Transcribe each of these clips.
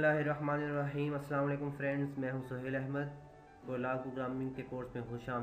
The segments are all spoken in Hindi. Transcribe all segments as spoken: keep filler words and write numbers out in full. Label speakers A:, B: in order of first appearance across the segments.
A: बिस्मिल्लाहिर्रहमानिर्रहीम। अस्सलाम वालेकुम फ्रेंड्स, मैं हूं सुहेल अहमद। गोलाग प्रोग्रामिंग के कोर्स में खुश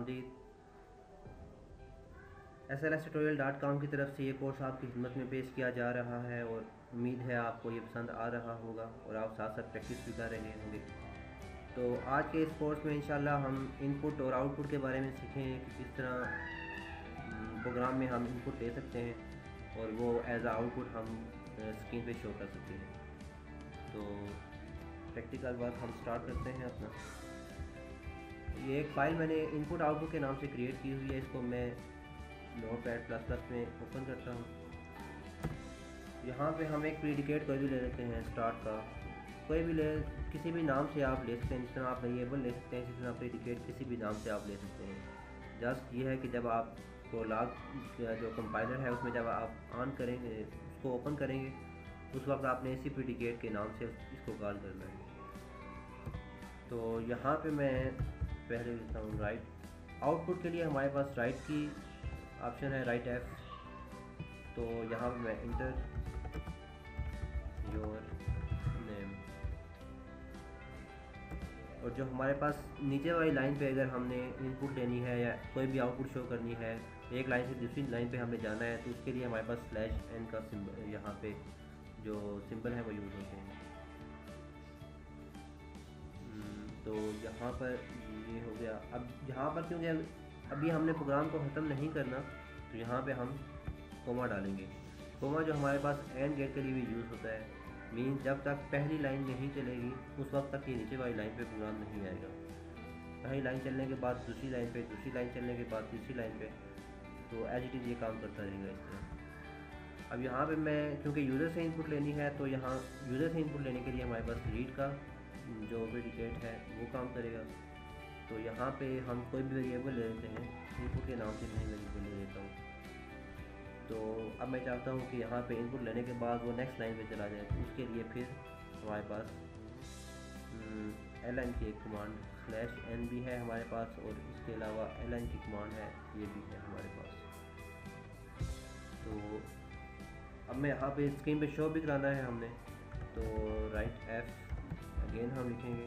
A: आमदीद। S L S tutorial dot com की तरफ से ये कोर्स आपकी खिदमत में पेश किया जा रहा है और उम्मीद है आपको ये पसंद आ रहा होगा और आप साथ साथ प्रैक्टिस भी कर रहे होंगे। तो आज के इस कोर्स में इंशाल्लाह हम इनपुट और आउटपुट के बारे में सीखेंगे कि किस तरह प्रोग्राम में हम इनपुट दे सकते हैं और वो एज आ आउटपुट हम स्क्रीन पे शो कर सकते हैं। तो प्रैक्टिकल वर्क हम स्टार्ट करते हैं अपना। ये एक फ़ाइल मैंने इनपुट आउटपुट के नाम से क्रिएट की हुई है। इसको मैं नोट पैड प्लस प्लस में ओपन करता हूँ। यहाँ पे हम एक प्रीडिकेट कोई भी ले लेते हैं, स्टार्ट का कोई भी ले, किसी भी नाम से आप ले सकते हैं। जिस तरह आप वेरिएबल ले सकते हैं, जिस तरह प्रीडिकेट किसी भी नाम से आप ले सकते हैं। जस्ट ये है कि जब आप गोलाग जो कंपाइलर है उसमें जब आप ऑन करेंगे, उसको ओपन करेंगे, उस वक्त आपने इसी प्रीडिकेट के नाम से इसको कॉल करना है। तो यहाँ पे मैं पहले लिखता हूँ राइट। आउटपुट के लिए हमारे पास राइट की ऑप्शन है, राइट एफ। तो यहाँ पे मैं इंटर योर नेम, और जो हमारे पास नीचे वाली लाइन पे अगर हमने इनपुट लेनी है या कोई भी आउटपुट शो करनी है, एक लाइन से दूसरी लाइन पे हमने जाना है, तो उसके लिए हमारे पास स्लैश एन का सिंबल, यहाँ पे जो सिंबल है वो यूज़ होते हैं। तो यहाँ पर ये हो गया। अब यहाँ पर क्योंकि अभी हमने प्रोग्राम को ख़त्म नहीं करना, तो यहाँ पे हम कोमा डालेंगे। कोमा जो हमारे पास एंड गेट के लिए भी यूज़ होता है। मीन जब तक पहली लाइन नहीं चलेगी उस वक्त तक ये नीचे वाली लाइन पे प्रोग्राम नहीं आएगा। पहली लाइन चलने के बाद दूसरी लाइन पे, दूसरी लाइन चलने के बाद तीसरी लाइन पे, तो एज इट इज़ ये काम करता रहेगा इस तरह। अब यहाँ पे मैं क्योंकि यूज़र से इनपुट लेनी है, तो यहाँ यूज़र से इनपुट लेने के लिए हमारे पास रीड का जो प्रीडिकेट है वो काम करेगा। तो यहाँ पे हम कोई भी वेरिएबल ले लेते हैं, इनपुट के नाम से मैं वेरिएबल ले लेता हूँ। तो अब मैं चाहता हूँ कि यहाँ पे इनपुट लेने के बाद वो नेक्स्ट लाइन पे चला जाए, तो उसके लिए फिर हमारे पास एल एन की एक कमांड स्लैश एन भी है हमारे पास, और इसके अलावा एल एन की कमांड है, ये भी है हमारे पास। तो अब मैं यहाँ पे स्क्रीन पे शो भी कराना है हमने, तो राइट एफ अगेन हम लिखेंगे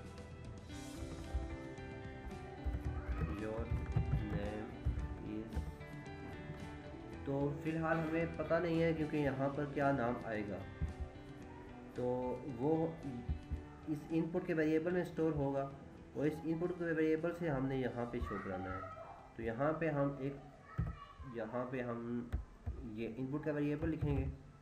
A: योर नेम इज़। तो फ़िलहाल हमें पता नहीं है क्योंकि यहाँ पर क्या नाम आएगा, तो वो इस इनपुट के वेरिएबल में स्टोर होगा और इस इनपुट के वेरिएबल से हमने यहाँ पे शो कराना है। तो यहाँ पे हम एक यहाँ पे हम ये इनपुट का वेरिएबल लिखेंगे,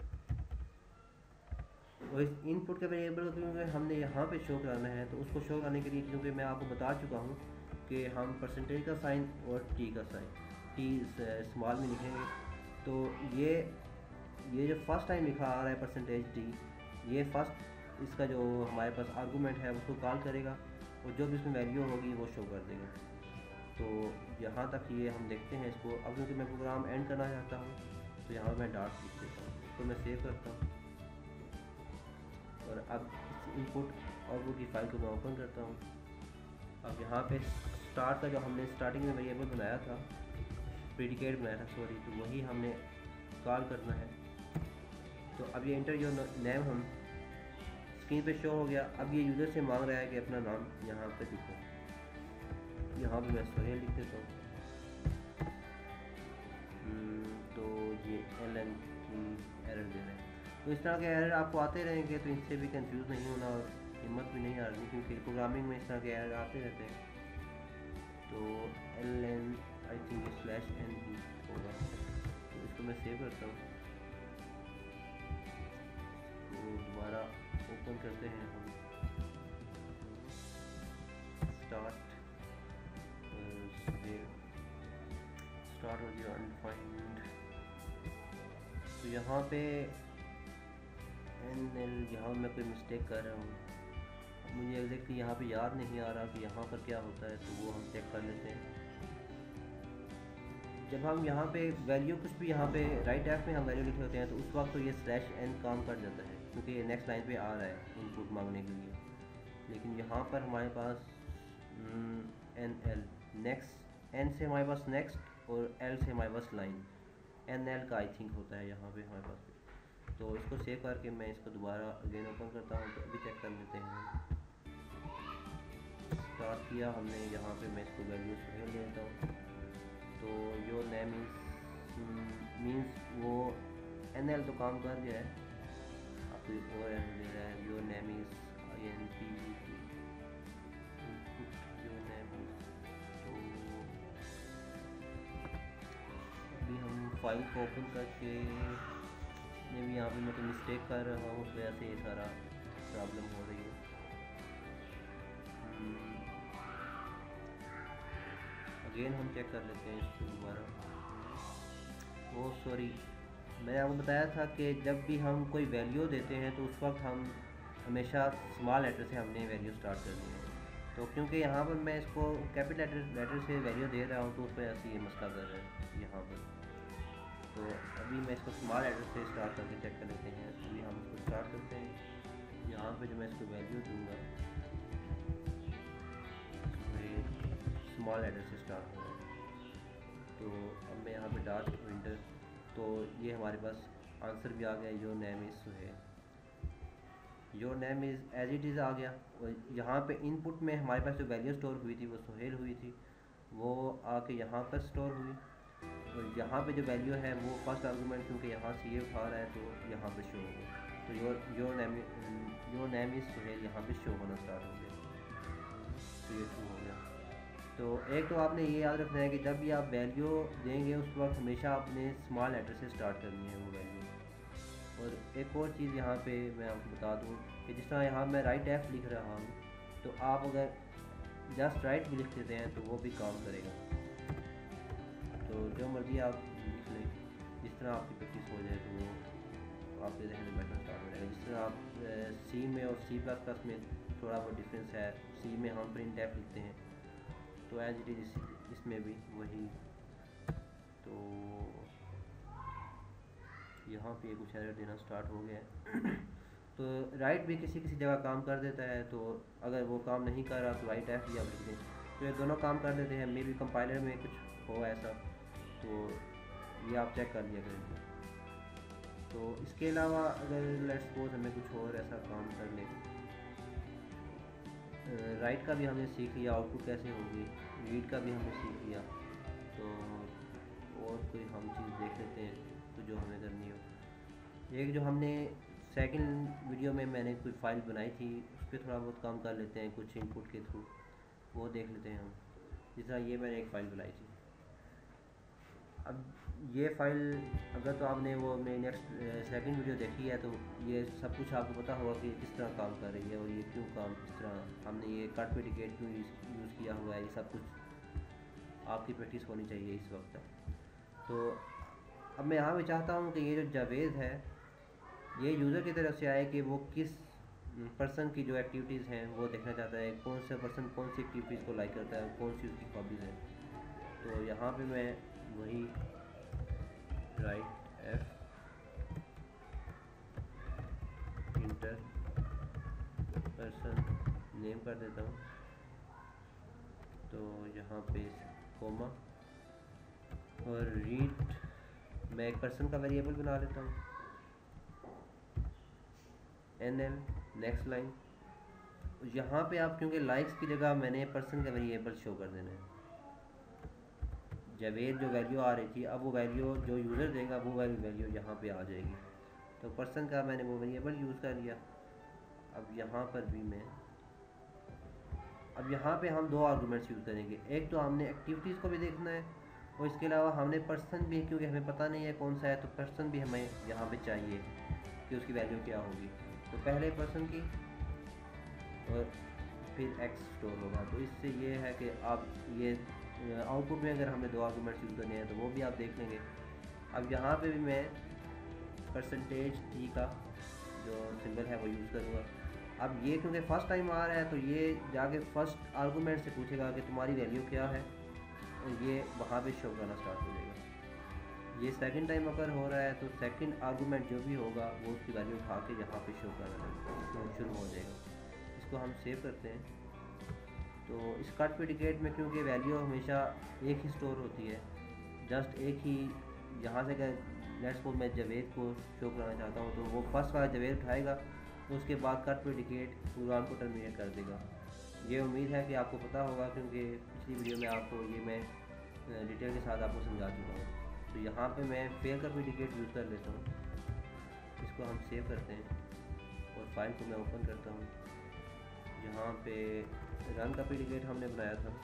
A: और इस इनपुट के वेरिएबल को क्योंकि हमने यहाँ पे शो कराना है, तो उसको शो कराने के लिए क्योंकि मैं आपको बता चुका हूँ कि हम परसेंटेज का साइन और टी का साइन, टी स्मॉल में लिखेंगे। तो ये ये जो फर्स्ट टाइम लिखा आ रहा है परसेंटेज टी, ये फर्स्ट इसका जो हमारे पास आर्गूमेंट है उसको कॉल करेगा और जो भी इसमें वैल्यू होगी वो शो कर देगा। तो यहाँ तक ये हम देखते हैं इसको। अब क्योंकि मैं प्रोग्राम एंड करना चाहता हूँ, तो यहाँ मैं डॉट लिख देता हूँ, इसको मैं सेव करता हूँ, और अब इस इनपुट आउटपुट की फाइल को मैं ओपन करता हूँ। अब यहाँ पे स्टार्ट का जो हमने स्टार्टिंग में वेरिएबल बनाया था, प्रीडिकेट बनाया था सॉरी, तो वही हमने कॉल करना है। तो अब ये इंटर योर नेम हम स्क्रीन पे शो हो गया। अब ये यूज़र से मांग रहा है कि अपना नाम यहाँ पे लिखो। यहाँ पे मैं सोहेल लिख देता हूँ। तो ये एल एन की एरर दे रहे हैं। तो इस तरह के एरर आपको आते रहेंगे, तो इससे भी कंफ्यूज नहीं होना और हिम्मत भी नहीं हारनी, क्योंकि प्रोग्रामिंग में इस तरह के एरर आते रहते हैं। तो L N I think slash N ही होगा, तो इसको मैं सेव करता हूँ। तो दोबारा ओपन करते हैं हम स्टार्ट स्टार्ट हो गया अनफाइंड। तो यहाँ पे एन एल, यहाँ मैं कोई मिस्टेक कर रहा हूँ, मुझे एग्जैक्टली यहाँ पे याद नहीं आ रहा कि यहाँ पर क्या होता है, तो वो हम चेक कर लेते हैं। जब हम यहाँ पे वैल्यू कुछ भी यहाँ पे राइट एफ में हम वैल्यू लिखे होते हैं, तो उस वक्त तो ये स्लैश एन काम कर जाता है, क्योंकि ये नेक्स्ट लाइन पे आ रहा है इनपुट मांगने के लिए। लेकिन यहाँ पर हमारे पास एन एल नेक्स्ट, एन से हमारे पास नेक्स्ट और एल से हमारे पास लाइन, एन एल का आई थिंक होता है यहाँ पे हमारे पास। तो इसको सेव करके मैं इसको दोबारा अगेन ओपन करता हूँ। तो अभी चेक कर लेते हैं। स्टार्ट किया हमने, यहाँ पे मैं इसको वैल्यू सुहेल देता हूँ। तो योर नेम इज मीन्स वो एन एल तो काम कर गया है, आपको एक और एन दे रहा है। Your name is I N P your name is. तो अभी हम फाइल को ओपन करके मैं भी यहाँ पे मैं तो मिस्टेक कर रहा हूँ, तो ऐसे ये सारा प्रॉब्लम हो रही है। अगेन हम चेक कर लेते हैं इसको दोबारा। ओ सॉरी, मैंने आपको बताया था कि जब भी हम कोई वैल्यू देते हैं तो उस वक्त हम हमेशा स्मॉल लेटर से हमने वैल्यू स्टार्ट करनी है। तो क्योंकि यहाँ पर मैं इसको कैपिटल लेटर लेटर से वैल्यू दे रहा हूँ, तो उस वजह से ये मसला कर रहा है यहाँ पर। तो अभी मैं इसको स्मॉल लेटर से स्टार्ट करके चेक कर लेते हैं। अभी हम इसको स्टार्ट करते हैं। यहाँ पे जो मैं इसको वैल्यू दूँगा स्मॉल लेटर से स्टार्ट होगा। तो अब मैं यहाँ पे डॉट विंटर, तो ये हमारे पास आंसर भी आ गया। Your name is Suhail. Your name is as it is आ गया। और यहाँ पे इनपुट में हमारे पास जो वैल्यू स्टोर हुई थी वो सुहेल हुई थी, वो आके यहाँ पर स्टोर हुई। और यहाँ पे जो वैल्यू है वो फर्स्ट आर्गूमेंट क्योंकि यहाँ से ये उठा रहा है तो यहाँ पे शो होगा। तो your your name your name is Suhail यहाँ पे शो होना स्टार्ट हो गया। तो ये ट्रू हो गया। तो एक तो आपने ये याद रखना है कि जब भी आप वैल्यू देंगे उस वक्त हमेशा आपने स्मॉल लेटर से स्टार्ट करनी है वो वैल्यू। और एक और चीज़ यहाँ पे मैं आपको बता दूँ कि जिस तरह यहाँ मैं राइट एफ लिख रहा हूँ, तो आप अगर जस्ट राइट भी लिख देते हैं तो वो भी काम करेगा। तो जो मर्ज़ी आप लिख लें, जिस तरह आपकी प्रैक्टिस हो जाए तो वो आपके जहन में बैठना स्टार्ट हो जाएगा। जिस तरह आप सी में और सी प्लस प्लस में थोड़ा बहुत डिफरेंस है। सी में हम प्रिंट एफ लिखते हैं, तो एज इट इज़ इसमें भी वही। तो यहाँ पे कुछ एरर देना स्टार्ट हो गया है। तो राइट भी किसी किसी जगह काम कर देता है, तो अगर वो काम नहीं कर रहा तो राइट एफ भी आप लिख दें, तो ये दोनों काम कर देते हैं। मे बी कंपाइलर में कुछ हो ऐसा, तो ये आप चेक कर लिया करेंगे। तो इसके अलावा अगर लेट्स सपोज हमें कुछ और ऐसा काम कर लें, राइट का भी हमने सीख लिया, आउटपुट कैसे होगी, रीड का भी हमने सीख लिया। तो और कोई हम चीज़ देख लेते हैं तो जो हमें करनी हो। एक जो हमने सेकंड वीडियो में मैंने कोई फ़ाइल बनाई थी उस पर थोड़ा बहुत काम कर लेते हैं कुछ इनपुट के थ्रू, वो देख लेते हैं हम। जिस तरह ये मैंने एक फ़ाइल बनाई थी। अब ये फ़ाइल अगर तो आपने वो मेरी नेक्स्ट सेकंड वीडियो देखी है तो ये सब कुछ आपको पता होगा कि किस तरह काम कर रही है और ये क्यों काम किस तरह हमने ये कट पेडिकेट क्यों यूज़ किया हुआ है। ये सब कुछ आपकी प्रैक्टिस होनी चाहिए इस वक्त तक। तो अब मैं यहाँ पे चाहता हूँ कि ये जो जावेद है ये यूज़र की तरफ से आए कि वो किस पर्सन की जो एक्टिविटीज़ हैं वो देखना चाहता है, कौन सा पर्सन कौन सी एक्टिविटीज़ को लाइक करता है, कौन सी उसकी हॉबीज़ हैं। तो यहाँ पे मैं वही write F enter person name कर देता हूँ। तो यहाँ पे कोमा और रीड मैं एक पर्सन का वेरिएबल बना लेता हूँ। एन एल नेक्स्ट लाइन, यहाँ पे आप क्योंकि लाइक्स की जगह मैंने पर्सन का वेरिएबल शो कर देना है। जावेद जो वैल्यू आ रही थी अब वो वैल्यू जो यूज़र देगा वो वाली वैल्यू यहाँ पे आ जाएगी। तो पर्सन का मैंने वो वेरिएबल यूज़ कर लिया। अब यहाँ पर भी मैं अब यहाँ पे हम दो आर्गूमेंट्स यूज़ करेंगे। एक तो हमने एक्टिविटीज़ को भी देखना है और इसके अलावा हमने पर्सन भी, क्योंकि हमें पता नहीं है कौन सा है, तो पर्सन भी हमें यहाँ पे चाहिए कि उसकी वैल्यू क्या होगी। तो पहले पर्सन की और फिर एक्स स्टोर होगा। तो इससे ये है कि आप ये आउटपुट में अगर हमें दो आर्गूमेंट्स यूज़ करने हैं तो वो भी आप देख लेंगे। अब यहाँ पे भी मैं परसेंटेज टी का जो सिंबल है वो यूज़ करूँगा। अब ये क्योंकि फ़र्स्ट टाइम आ रहा है तो ये जाके फ़र्स्ट आर्गूमेंट से पूछेगा कि तुम्हारी वैल्यू क्या है और ये वहाँ पे शो करना स्टार्ट हो जाएगा। ये सेकंड टाइम अगर हो रहा है तो सेकंड आर्गूमेंट जो भी होगा वो उसकी वैल्यू उठा के यहाँ पे शो करना शुरू हो जाएगा। इसको हम सेव करते हैं। तो इस कट पेडिकेट में क्योंकि वैल्यू हमेशा एक ही स्टोर होती है, जस्ट एक ही यहाँ से लेट्स सपोज मैं जावेद को शो कराना चाहता हूँ, तो वो फर्स्ट वाला जावेद उठाएगा, तो उसके बाद कट टू इंडिकेट प्रोग्राम को टर्मिनेट कर देगा। ये उम्मीद है कि आपको पता होगा, क्योंकि पिछली वीडियो में आपको ये मैं डिटेल के साथ आपको समझा चुका हूँ। तो यहाँ पे मैं फेल का इंडिकेट यूज़ कर लेता हूँ, इसको हम सेव करते हैं और फाइल को मैं ओपन करता हूँ। यहाँ पे रन का इंडिकेट हमने बनाया था,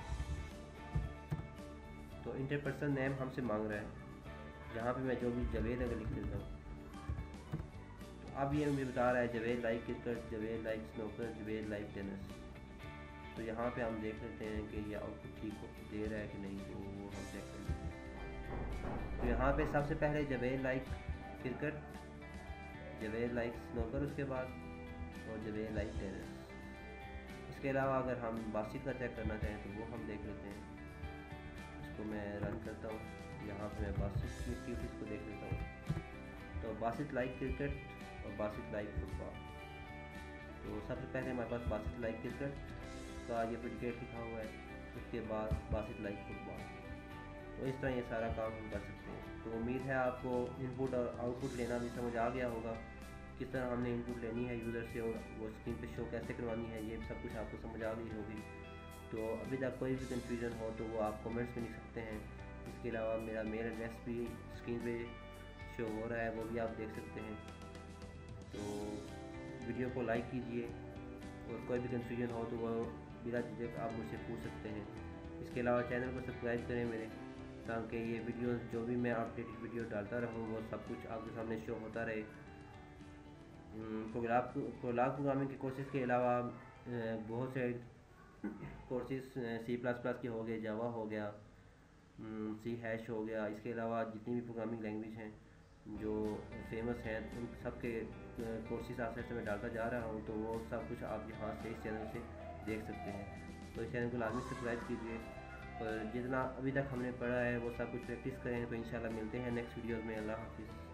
A: तो इंटर पर्सन नेम हमसे मांग रहा है, जहाँ पे मैं जो भी जावेद अगर लिख देता हूँ, तो अब ये मुझे बता रहा है Javed like cricket, Javed like snooker, Javed like tennis. तो यहाँ पे हम देख लेते हैं कि ये आउटपुट ठीक दे रहा है कि नहीं, तो वो हम चेक कर लेते हैं। तो यहाँ पे सबसे पहले Javed like cricket, Javed like snooker उसके बाद, और जावेद लाइक टेनिस। इसके अलावा अगर हम बासित का चेक करना चाहें तो वो हम देख लेते हैं। इसको मैं रन करता हूँ, यहाँ पे मैं बासित की एक्टिविटीज़ को देख लेता हूँ। तो बासित लाइक क्रिकेट और बासित लाइक फुटबॉल। तो सबसे पहले हमारे पास बासित लाइक क्रिकेट का ये प्रेडिकेट लिखा हुआ है, उसके बाद बासित लाइक फुटबॉल। तो इस तरह ये सारा काम हम कर सकते हैं। तो उम्मीद है आपको इनपुट और आउटपुट लेना भी समझ आ गया होगा, किस तरह हमने इनपुट लेनी है यूज़र से और वो स्क्रीन पे शो कैसे करवानी है, ये सब कुछ आपको समझ आ गई होगी। तो अभी तक कोई भी कन्फ्यूज़न हो तो वो आप कमेंट्स में लिख सकते हैं। इसके अलावा मेरा मेल एड्रेस भी स्क्रीन पे शो हो रहा है, वो भी आप देख सकते हैं। तो वीडियो को लाइक कीजिए और कोई भी कन्फ्यूजन हो तो वो बिना झिझक आप मुझसे पूछ सकते हैं। इसके अलावा चैनल को सब्सक्राइब करें मेरे, ताकि ये वीडियो जो भी मैं अपडेटेड वीडियो डालता रहूँ वो सब कुछ आपके सामने शो होता रहे। प्रोग्राम प्रोग्राम प्रोग्रामिंग के कोर्सेज़ के अलावा बहुत से कोर्सेज़ सी प्लस प्लस के हो गए, जावा हो गया, सी हैश हो गया। इसके अलावा जितनी भी प्रोग्रामिंग लैंग्वेज हैं जो फेमस हैं, उन सब के कोर्सेज़ आस्ते आस्ते मैं डालता जा रहा हूँ। तो वो सब कुछ आप यहाँ से इस चैनल से देख सकते हैं। तो इस चैनल को लाजमी सब्सक्राइब कीजिए और जितना अभी तक हमने पढ़ा है वो सब कुछ प्रैक्टिस करें। तो इंशाल्लाह मिलते हैं नेक्स्ट वीडियोज़ में। अल्लाह हाफिज़।